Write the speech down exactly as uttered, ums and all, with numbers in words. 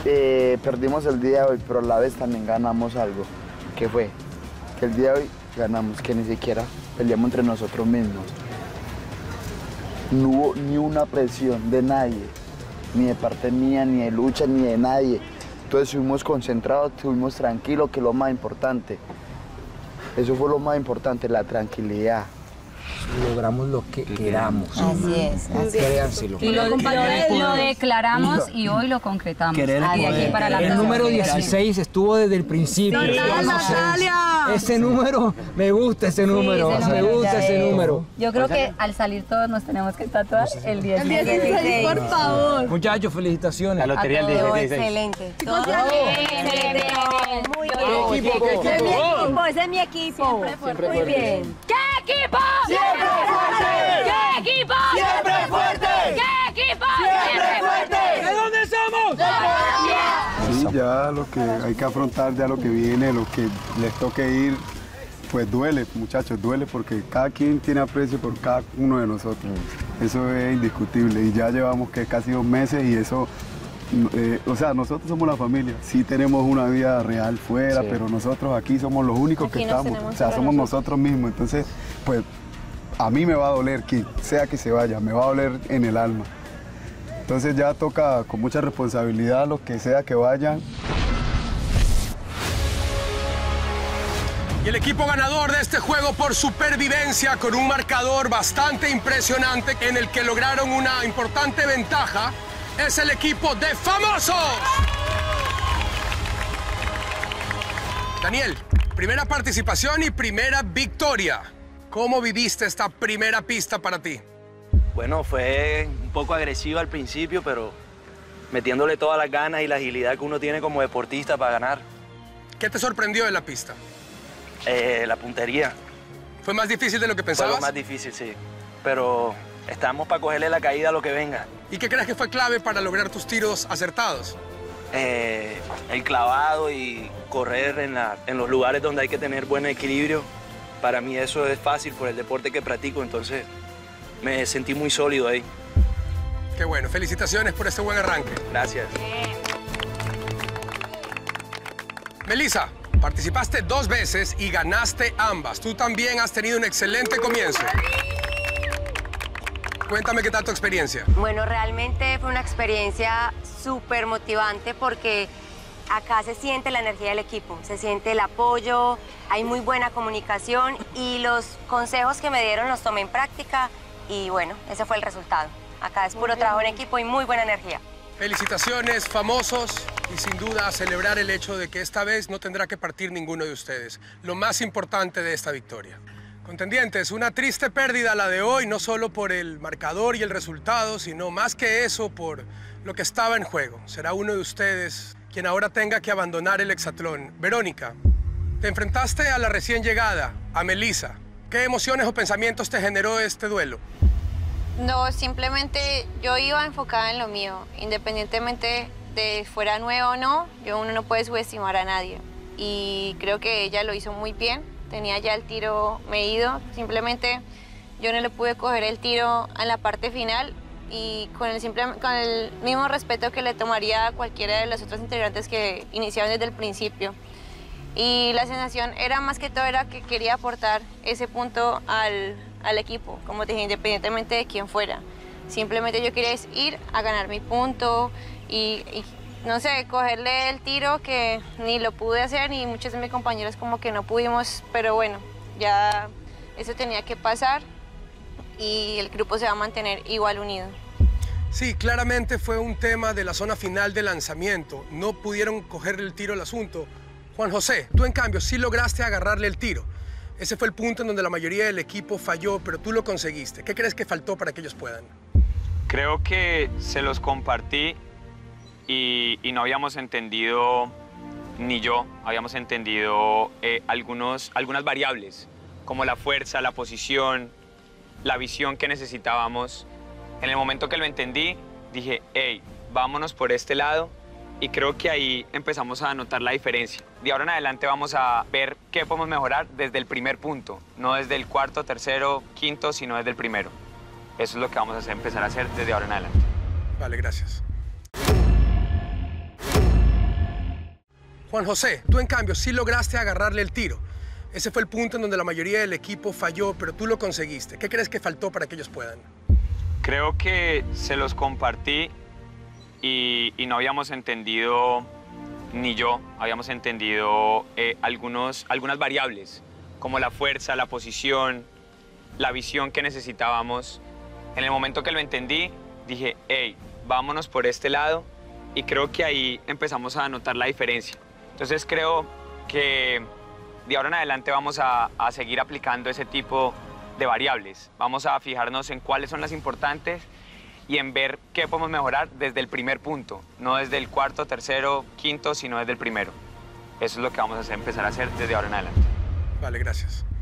eh, perdimos el día de hoy, pero a la vez también ganamos algo. ¿Qué fue? Que el día de hoy ganamos, que ni siquiera peleamos entre nosotros mismos. No hubo ni una presión de nadie, ni de parte mía, ni de Lucha, ni de nadie. Entonces estuvimos concentrados, estuvimos tranquilos, que es lo más importante. Eso fue lo más importante, la tranquilidad. Logramos lo que queramos. Así es, así Créanselo. Y lo, lo, de, lo declaramos y hoy lo concretamos. Querer ah, de aquí para la el número dieciséis estuvo desde el principio. ¡Natalia! Ese número, me gusta ese número, sí, ese me número gusta ese número. Yo creo que al salir todos nos tenemos que tatuar el dieciséis. El dieciséis, por favor. Muchachos, felicitaciones. La lotería del dieciséis. Excelente. Excelente. Muy bien. Ese es mi equipo, ese es mi equipo. Muy bien. ¿Qué equipo? ¡Siempre fuerte! ¿Qué equipo? ¡Siempre fuerte! ¿Qué equipo? ¡Siempre fuerte! ¿De dónde somos? Sí, ya lo que hay que afrontar, ya lo que viene, lo que les toque ir, pues duele, muchachos, duele porque cada quien tiene aprecio por cada uno de nosotros. Eso es indiscutible y ya llevamos que casi dos meses y eso, eh, o sea, nosotros somos la familia, sí tenemos una vida real fuera, sí, pero nosotros aquí somos los únicos aquí que estamos, o sea, somos nosotros mismos, entonces, pues, a mí me va a doler, quien sea que se vaya, me va a doler en el alma. Entonces ya toca con mucha responsabilidad los que sea que vayan. Y el equipo ganador de este juego por supervivencia con un marcador bastante impresionante en el que lograron una importante ventaja es el equipo de Famosos. Daniel, primera participación y primera victoria. ¿Cómo viviste esta primera pista para ti? Bueno, fue un poco agresiva al principio, pero metiéndole todas las ganas y la agilidad que uno tiene como deportista para ganar. ¿Qué te sorprendió de la pista? Eh, la puntería. ¿Fue más difícil de lo que pensabas? Fue lo más difícil, sí. Pero estamos para cogerle la caída a lo que venga. ¿Y qué crees que fue clave para lograr tus tiros acertados? Eh, el clavado y correr en, la, en los lugares donde hay que tener buen equilibrio. Para mí eso es fácil por el deporte que practico, entonces me sentí muy sólido ahí. Qué bueno, felicitaciones por este buen arranque. Gracias. Melissa, participaste dos veces y ganaste ambas. Tú también has tenido un excelente comienzo. Cuéntame qué tal tu experiencia. Bueno, realmente fue una experiencia súper motivante porque acá se siente la energía del equipo, se siente el apoyo, hay muy buena comunicación y los consejos que me dieron los tomé en práctica y bueno, ese fue el resultado. Acá es puro trabajo en equipo y muy buena energía. Felicitaciones, Famosos, y sin duda a celebrar el hecho de que esta vez no tendrá que partir ninguno de ustedes. Lo más importante de esta victoria. Contendientes, una triste pérdida la de hoy, no solo por el marcador y el resultado, sino más que eso por lo que estaba en juego. Será uno de ustedes quien ahora tenga que abandonar el hexatlón. Verónica, te enfrentaste a la recién llegada, a Melissa. ¿Qué emociones o pensamientos te generó este duelo? No, simplemente yo iba enfocada en lo mío. Independientemente de fuera nuevo o no, yo uno no puede subestimar a nadie. Y creo que ella lo hizo muy bien. Tenía ya el tiro medido. Simplemente yo no le pude coger el tiro en la parte final y con el, simple, con el mismo respeto que le tomaría a cualquiera de los otros integrantes que iniciaron desde el principio. Y la sensación era más que todo era que quería aportar ese punto al, al equipo, como te dije, independientemente de quién fuera. Simplemente yo quería ir a ganar mi punto y, y no sé, cogerle el tiro que ni lo pude hacer y muchos de mis compañeros como que no pudimos, pero bueno, ya eso tenía que pasar y el grupo se va a mantener igual unido. Sí, claramente fue un tema de la zona final de lanzamiento. No pudieron cogerle el tiro al asunto. Juan José, tú en cambio sí lograste agarrarle el tiro. Ese fue el punto en donde la mayoría del equipo falló, pero tú lo conseguiste. ¿Qué crees que faltó para que ellos puedan? Creo que se los compartí y, y no habíamos entendido, ni yo, habíamos entendido eh, algunos, algunas variables, como la fuerza, la posición, la visión que necesitábamos. En el momento que lo entendí, dije, hey, vámonos por este lado. Y creo que ahí empezamos a notar la diferencia. De ahora en adelante vamos a ver qué podemos mejorar desde el primer punto, no desde el cuarto, tercero, quinto, sino desde el primero. Eso es lo que vamos a hacer, empezar a hacer desde ahora en adelante. Vale, gracias. Juan José, tú en cambio sí lograste agarrarle el tiro. Ese fue el punto en donde la mayoría del equipo falló, pero tú lo conseguiste. ¿Qué crees que faltó para que ellos puedan? Creo que se los compartí y, y no habíamos entendido, ni yo, habíamos entendido eh, algunos, algunas variables, como la fuerza, la posición, la visión que necesitábamos. En el momento que lo entendí, dije, hey, vámonos por este lado, y creo que ahí empezamos a notar la diferencia. Entonces creo que de ahora en adelante vamos a, a seguir aplicando ese tipo de variables. Vamos a fijarnos en cuáles son las importantes y en ver qué podemos mejorar desde el primer punto, no desde el cuarto, tercero, quinto, sino desde el primero. Eso es lo que vamos a hacer, empezar a hacer desde ahora en adelante. Vale, gracias.